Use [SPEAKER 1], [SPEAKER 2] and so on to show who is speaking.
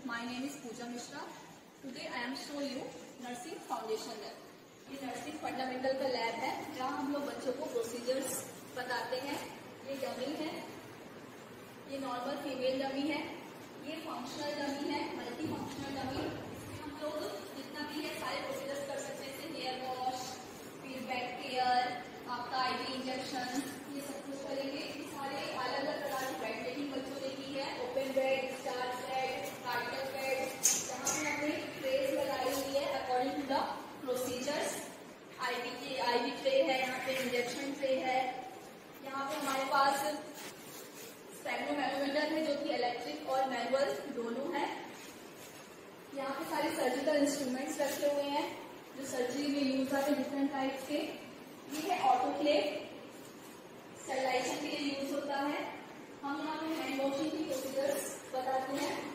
[SPEAKER 1] My name is Pooja Mishra. Today I am show you nursing foundation lab. ये nursing fundamental का lab है जहाँ हम लोग बच्चों को प्रोसीजर्स बताते हैं. ये डमी है, ये नॉर्मल फीमेल डमी है, ये फंक्शनल डमी है, मल्टी फंक्शनल डमी. इसमें हम लोग जितना भी है सारे प्रोसीजर्स कर सकते हैं, जैसे हेयर वॉश, फिर बैक केयर, आपका आईवी इंजेक्शन, ये सब कुछ करेंगे. सारे अलग अलग प्रकार की बेड मेकिंग बच्चों ने की है. ओपन बेड, स्टार बेड, कार्टल बेड, जहाँ पे हमने ट्रेस लगाई हुई है according to the procedures. IV tray है, यहाँ पे इंजेक्शन ट्रे है. यहाँ पे हमारे पास स्पेक्ट्रोमैनोमीटर है जो कि इलेक्ट्रिक और मैनुअल दोनों है. यहाँ पे सारे सर्जिकल इंस्ट्रूमेंट्स रखे हुए हैं जो सर्जरी में यूज होते हैं डिफरेंट टाइप्स के. ये है ऑटोक्लेव, स्टरलाइजेशन के लिए यूज होता है. हम यहाँ पे हैंड वॉशिंग की प्रोसीजर्स बताते हैं.